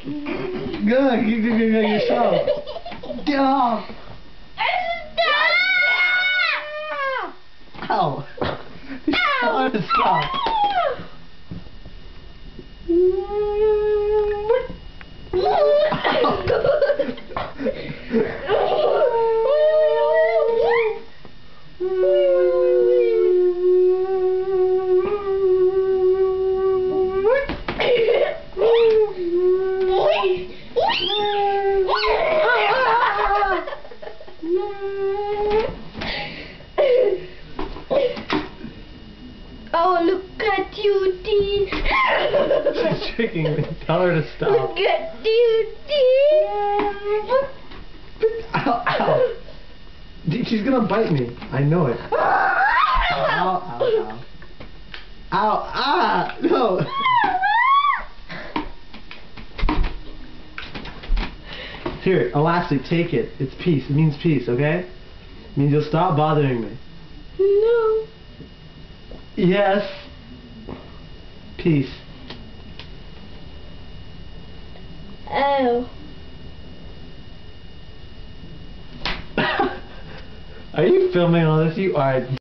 Good, keep doing it yourself. Get off! Ow! Tell her to stop. Oh, look at you, Dee. She's tricking me. Tell her to stop. Look at you, Dee. Ow, ow. She's gonna bite me. I know it. Ow, ow, ow. Ow, ah, no. Here, elastic, take it. It's peace. It means peace, okay? It means you'll stop bothering me. No. Yes. Peace. Oh. Are you filming all this? You are.